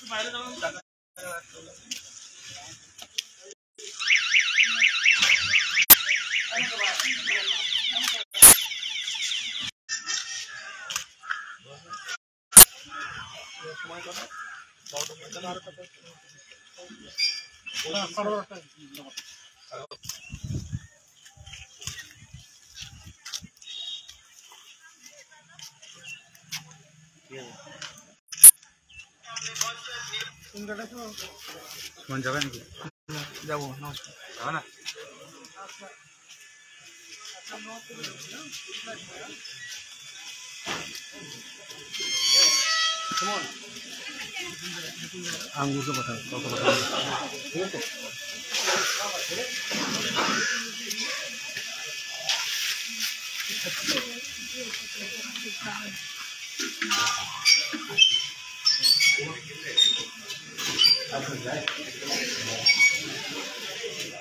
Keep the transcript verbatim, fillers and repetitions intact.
যাবে নাকি? যাবো না যাবে না। आंगूर से पता तो पता ठीक है।